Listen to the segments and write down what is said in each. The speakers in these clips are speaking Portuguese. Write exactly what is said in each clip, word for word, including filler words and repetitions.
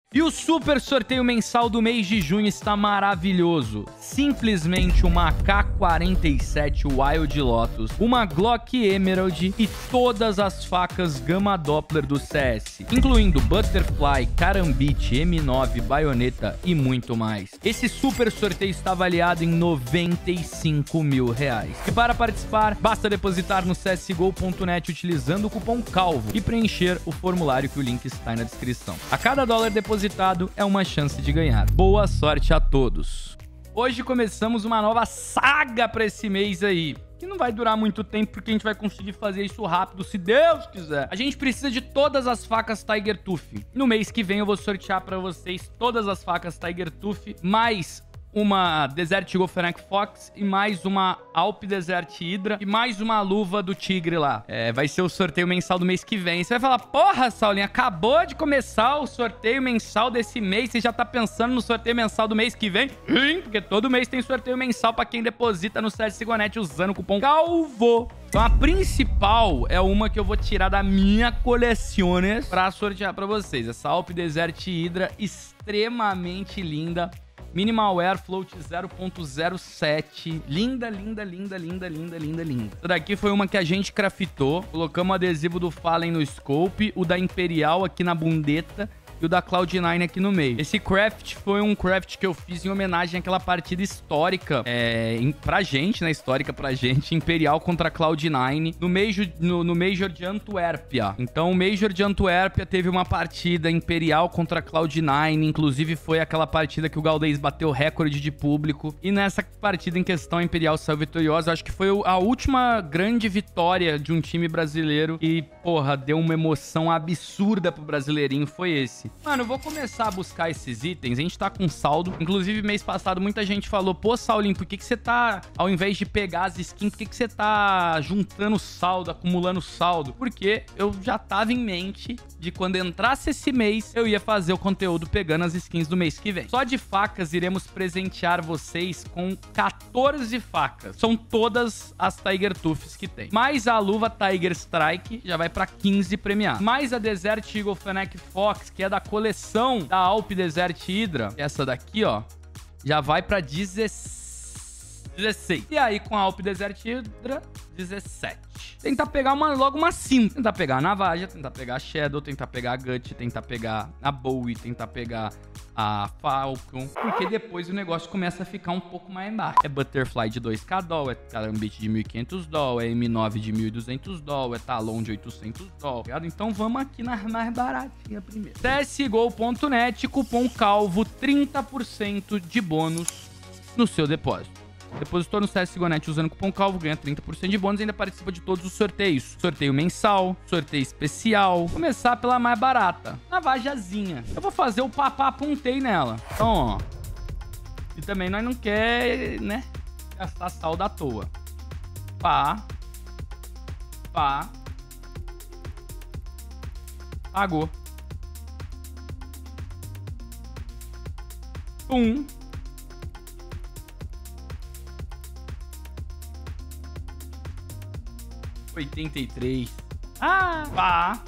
E o super sorteio mensal do mês de junho está maravilhoso. Simplesmente uma A K quarenta e sete Wild Lotus, uma Glock Emerald e todas as facas Gama Doppler do C S, incluindo Butterfly, Karambit, M nove, Baioneta e muito mais. Esse super sorteio está avaliado em noventa e cinco mil reais. E para participar, basta depositar no C S G O ponto net utilizando o cupom CALVO e preencher o formulário que o link está aí na descrição. A cada dólar depositado é uma chance de ganhar. Boa sorte a todos. Hoje começamos uma nova saga para esse mês aí, que não vai durar muito tempo porque a gente vai conseguir fazer isso rápido, se Deus quiser. A gente precisa de todas as facas Tiger Tooth. No mês que vem eu vou sortear para vocês todas as facas Tiger Tooth, mais uma Desert Eagle Fennec Fox e mais uma Alp Desert Hydra e mais uma luva do Tigre lá. É, vai ser o sorteio mensal do mês que vem. Você vai falar, porra, Saulinho, acabou de começar o sorteio mensal desse mês, você já tá pensando no sorteio mensal do mês que vem? Sim, porque todo mês tem sorteio mensal pra quem deposita no C S G O ponto net usando o cupom CALVO. Então a principal é uma que eu vou tirar da minha coleciones pra sortear pra vocês. Essa Alp Desert Hydra extremamente linda. Minimal Air Float zero ponto zero sete. Linda, linda, linda, linda, linda, linda, linda. Essa daqui foi uma que a gente craftou. Colocamos o adesivo do Fallen no scope, o da Imperial aqui na bundeta e o da Cloud nine aqui no meio. Esse craft foi um craft que eu fiz em homenagem àquela partida histórica, é, em, pra gente, né? Histórica pra gente, Imperial contra Cloud nine, no Major, no, no Major de Antuérpia. Então, o Major de Antuérpia teve uma partida Imperial contra Cloud nine, inclusive foi aquela partida que o Galdês bateu recorde de público. E nessa partida em questão, a Imperial saiu vitoriosa. Acho que foi a última grande vitória de um time brasileiro e, porra, deu uma emoção absurda pro brasileirinho, foi esse. Mano, eu vou começar a buscar esses itens. A gente tá com saldo. Inclusive, mês passado, muita gente falou, pô, Saulinho, por que que você tá, ao invés de pegar as skins, por que que você tá juntando saldo, acumulando saldo? Porque eu já tava em mente de quando entrasse esse mês, eu ia fazer o conteúdo pegando as skins do mês que vem. Só de facas, iremos presentear vocês com quatorze facas. São todas as Tiger Tooths que tem. Mais a luva Tiger Strike, já vai pra quinze premiados. Mais a Desert Eagle Fennec Fox, que é da coleção da Alp Desert Hydra. Essa daqui, ó, já vai pra dezesseis. E aí, com a Alp Desert Hydra, dezessete. Tentar pegar uma, logo uma cinco. Tentar pegar a Navaja, tentar pegar a Shadow, tentar pegar a Gut, tentar pegar a Bowie, tentar pegar a Falcon, porque depois o negócio começa a ficar um pouco mais embaixo. É Butterfly de dois K doll, é Karambit de mil e quinhentos doll, é M nove de mil e duzentos doll, é Talon de oitocentos doll, ligado? Então vamos aqui nas mais baratinhas primeiro. C S G O ponto net, cupom CALVO, trinta por cento de bônus no seu depósito. Depositou no C S G O ponto net usando o cupom CALVO, ganha trinta por cento de bônus e ainda participa de todos os sorteios. Sorteio mensal, sorteio especial. Vou começar pela mais barata, Navajazinha. Eu vou fazer o papá puntei nela. Então, ó. E também nós não quer, né, gastar saldo à toa. Pá. Pá. Pagou. Um. oitenta e três. Ah! Pá!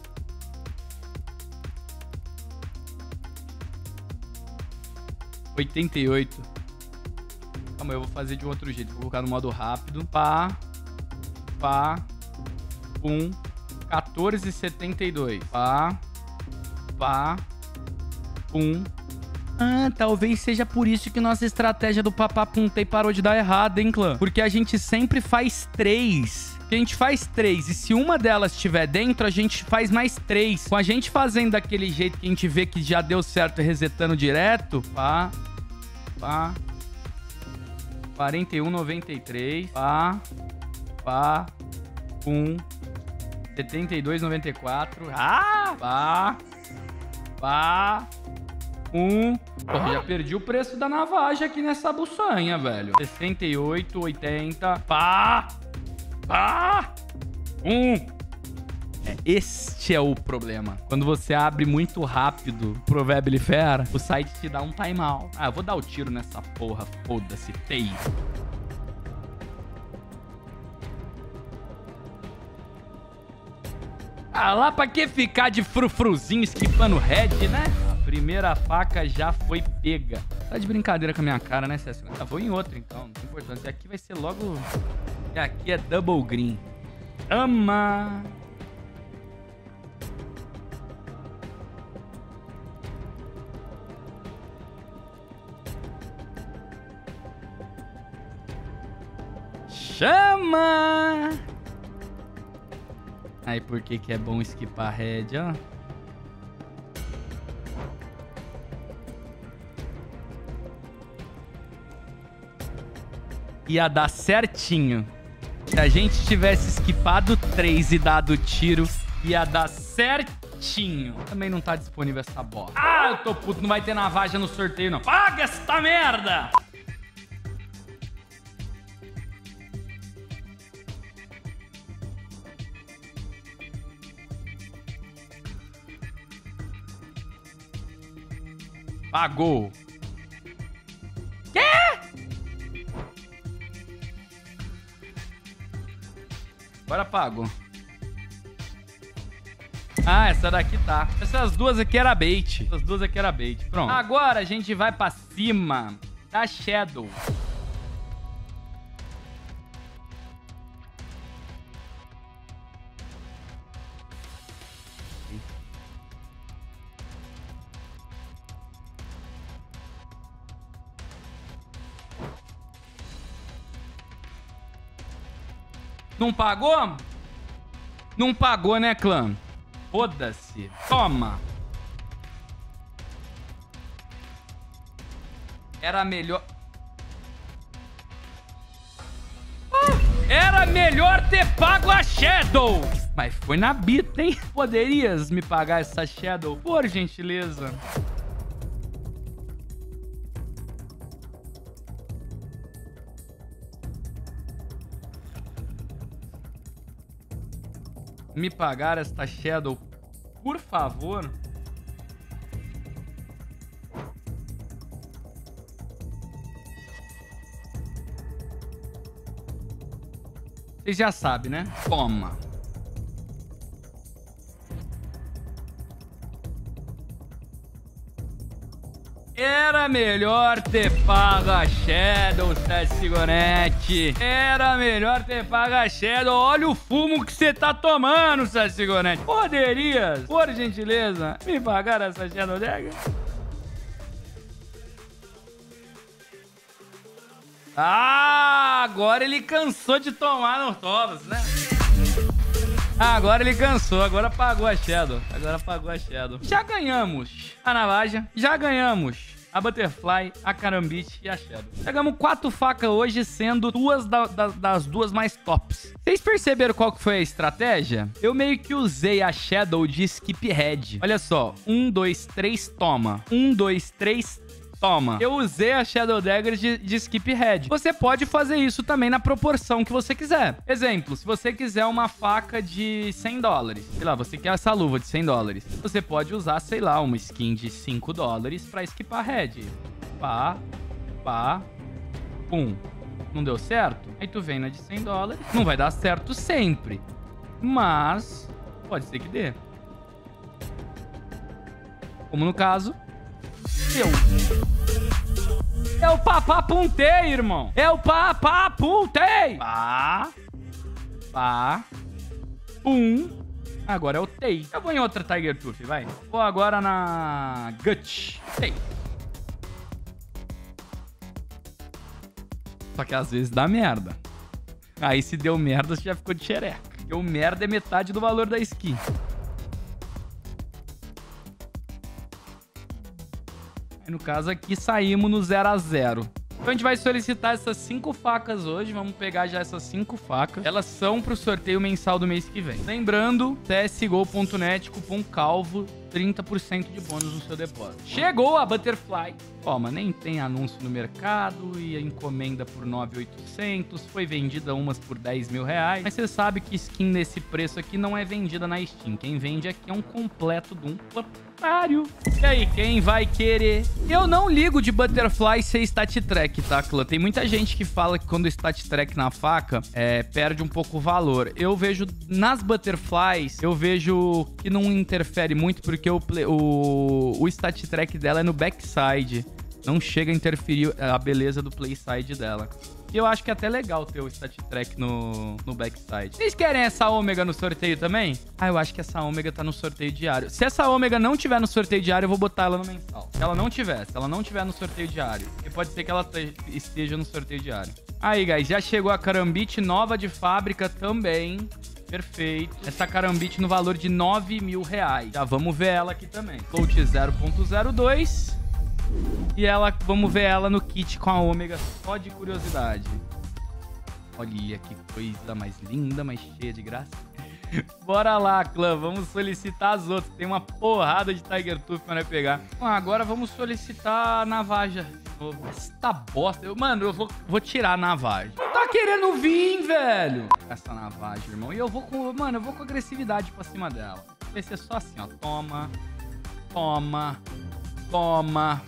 oitenta e oito. Calma, eu vou fazer de um outro jeito. Vou colocar no modo rápido. Pá! Pá! Um. quatorze e setenta e dois. Pá! Pá! Um. Ah, talvez seja por isso que nossa estratégia do papá puntei parou de dar errado, hein, clã? Porque a gente sempre faz três. A gente faz três. E se uma delas estiver dentro, a gente faz mais três. Com a gente fazendo daquele jeito que a gente vê que já deu certo resetando direto. Pá. Pá. quarenta e um, noventa e três. Pá. Pá. Um. setenta e dois, noventa e quatro. Ah! Pá. Pá. Um. Porra, já perdi o preço da Navaja aqui nessa buçanha, velho. sessenta e oito, oitenta. Pá. Pá. Um. É, este é o problema. Quando você abre muito rápido o Proverbially Fair, o site te dá um timeout. Ah, eu vou dar o tiro nessa porra. Foda-se. Fei. Ah, lá pra que ficar de frufruzinho esquipando red, né? Abrir primeira faca já foi pega. Tá de brincadeira com a minha cara, né, César? Ah, vou em outro, então. Não tem importância. E aqui vai ser logo... E aqui é double green. Ama! Chama! Aí, por que que é bom esquipar red, ó? Ia dar certinho. Se a gente tivesse esquipado três e dado tiro, ia dar certinho. Também não tá disponível essa bola. Ah, eu tô puto. Não vai ter navaja no sorteio, não. Paga esta merda! Pagou. Quê? Agora pago. Ah, essa daqui tá. Essas duas aqui era bait. Essas duas aqui era bait. Pronto. Agora a gente vai pra cima da Shadow. Não pagou? Não pagou, né, clã? Foda-se. Toma. Era melhor... Ah, era melhor ter pago a Shadow. Mas foi na bita, hein? Poderias me pagar essa Shadow, por gentileza? Me pagar esta Shadow, por favor. Vocês já sabem, né? Toma. Era melhor ter pago a Shadow, César Cigonetti. Era melhor ter pago a Shadow. Olha o fumo que você tá tomando, César Cigonetti. Poderias, por gentileza, me pagar essa Shadow Dagger? Ah, agora ele cansou de tomar no Tobas, né? Ah, agora ele cansou, agora pagou a Shadow. Agora pagou a Shadow. Já ganhamos a Navaja, já ganhamos a Butterfly, a Karambit e a Shadow. Pegamos quatro facas hoje, sendo duas da, da, das duas mais tops. Vocês perceberam qual que foi a estratégia? Eu meio que usei a Shadow de skip head. Olha só, um, dois, três, toma. Um, dois, três, toma. Eu usei a Shadow Dagger de, de skip head. Você pode fazer isso também na proporção que você quiser. Exemplo, se você quiser uma faca de cem dólares, sei lá, você quer essa luva de cem dólares, você pode usar, sei lá, uma skin de cinco dólares pra skipar head. Pá, pá, pum. Não deu certo? Aí tu vem na de cem dólares. Não vai dar certo sempre, mas pode ser que dê. Como no caso... Eu. É o papapuntei, irmão. É o papapuntei. Pá. Pá. Pum. Agora é o Tei. Eu vou em outra Tiger Tooth, vai. Vou agora na Gut. Tei. Só que às vezes dá merda. Aí se deu merda, você já ficou de xereca. Porque o merda é metade do valor da skin. No caso aqui, saímos no zero a zero. Então a gente vai solicitar essas cinco facas hoje. Vamos pegar já essas cinco facas. Elas são pro sorteio mensal do mês que vem. Lembrando, C S G O ponto net, cupom CALVO, trinta por cento de bônus no seu depósito. Chegou a Butterfly. Toma, nem tem anúncio no mercado e a encomenda por nove mil e oitocentos. Foi vendida umas por dez mil reais. Mas você sabe que skin nesse preço aqui não é vendida na Steam. Quem vende aqui é um completo de um... Mario. E aí, quem vai querer? Eu não ligo de Butterfly ser stat track, tá, clã? Tem muita gente que fala que quando stat track na faca, é, perde um pouco o valor. Eu vejo, nas Butterflies, eu vejo que não interfere muito, porque o, play, o, o stat track dela é no backside. Não chega a interferir a beleza do playside dela. E eu acho que é até legal ter o stat track no, no backside. Vocês querem essa ômega no sorteio também? Ah, eu acho que essa ômega tá no sorteio diário. Se essa ômega não tiver no sorteio diário, eu vou botar ela no mensal. Se ela não tiver, se ela não tiver no sorteio diário. Porque pode ser que ela esteja no sorteio diário. Aí, guys, já chegou a Karambit nova de fábrica também. Perfeito. Essa Karambit no valor de nove mil reais. Já vamos ver ela aqui também. Float zero ponto zero dois. E ela, vamos ver ela no kit com a ômega, só de curiosidade. Olha que coisa mais linda, mais cheia de graça. Bora lá, clã, vamos solicitar as outras. Tem uma porrada de Tiger Tooth pra nós pegar. Ah, agora vamos solicitar a Navaja de novo. Essa bosta, eu, mano, eu vou, vou tirar a Navaja. Não tá querendo vir, velho. Essa Navaja, irmão. E eu vou com, mano, eu vou com agressividade pra cima dela. Vai ser só assim, ó. Toma, toma. Toma.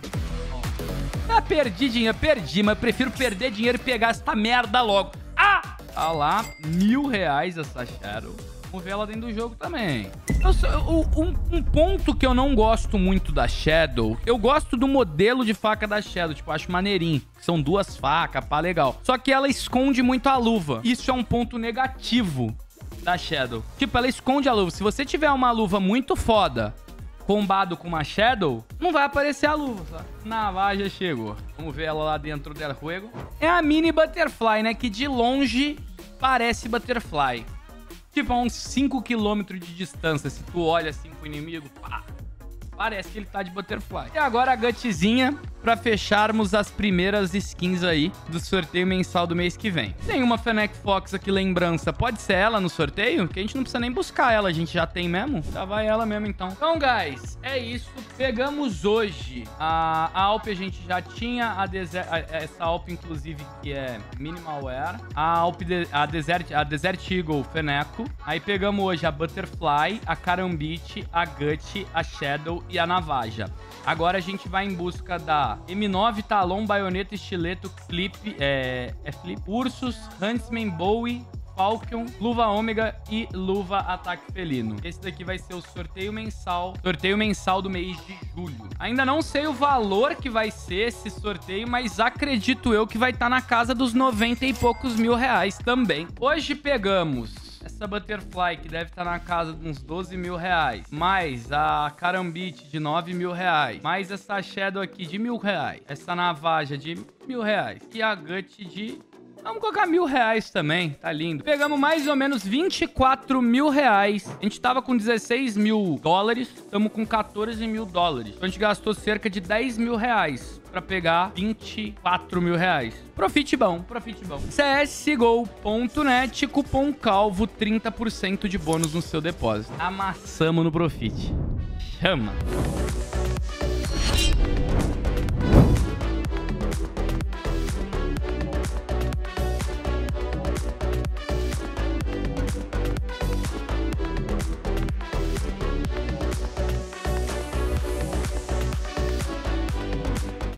Ah, perdi dinheiro, perdi, mas eu prefiro perder dinheiro e pegar essa merda logo. Ah! Tá lá, mil reais essa Shadow. Vamos ver ela dentro do jogo também. Eu, eu, um, um ponto que eu não gosto muito da Shadow, eu gosto do modelo de faca da Shadow, tipo, acho maneirinho. São duas facas, pá, legal. Só que ela esconde muito a luva. Isso é um ponto negativo da Shadow. Tipo, ela esconde a luva. Se você tiver uma luva muito foda, combado com uma Shadow, não vai aparecer a luva, tá? Navaja chegou. Vamos ver ela lá dentro del juego. É a mini Butterfly, né? Que de longe parece Butterfly. Tipo, a uns cinco quilômetros de distância. Se tu olha assim pro inimigo, pá, parece que ele tá de Butterfly. E agora a Gutzinha pra fecharmos as primeiras skins aí do sorteio mensal do mês que vem. Tem uma Fennec Fox aqui, lembrança. Pode ser ela no sorteio? Que a gente não precisa nem buscar ela, a gente já tem mesmo. Já vai ela mesmo, então. Então, guys, é isso. Pegamos hoje a, a Alp, a gente já tinha. A Desert, a, essa Alp, inclusive, que é Minimal Wear. A Alp, de, a, Desert, a Desert Eagle Feneco. Aí pegamos hoje a Butterfly, a Karambit, a Gut, a Shadow e a Navaja. Agora a gente vai em busca da M nove, Talon, Baioneta, Estileto, Flip, é, é Flip, Ursus, Huntsman, Bowie, Falcon, Luva Ômega e Luva Ataque Felino. Esse daqui vai ser o sorteio mensal, sorteio mensal do mês de julho. Ainda não sei o valor que vai ser esse sorteio, mas acredito eu que vai estar na casa dos noventa e poucos mil reais também. Hoje pegamos essa Butterfly, que deve estar na casa de uns doze mil reais. Mais a Karambit de nove mil reais. Mais essa Shadow aqui de mil reais. Essa Navaja de mil reais. E a Gut de... vamos colocar mil reais também. Tá lindo. Pegamos mais ou menos vinte e quatro mil reais. A gente tava com dezesseis mil dólares. Estamos com quatorze mil dólares. Então a gente gastou cerca de dez mil reais pra pegar vinte e quatro mil reais. Profit bom, profit bom. C S G O ponto net, cupom calvo, trinta por cento de bônus no seu depósito. Amassamos no profit. Chama!